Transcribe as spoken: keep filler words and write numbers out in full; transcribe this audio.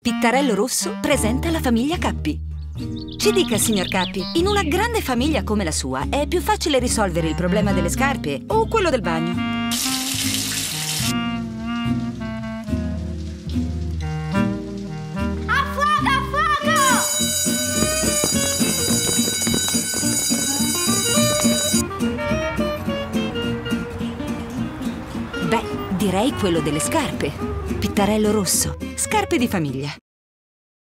Pittarello Rosso presenta la famiglia Cappi. Ci dica, signor Cappi, in una grande famiglia come la sua è più facile risolvere il problema delle scarpe o quello del bagno? A fuoco, a fuoco! Beh, direi quello delle scarpe. Pittarello Rosso, scarpe di famiglia.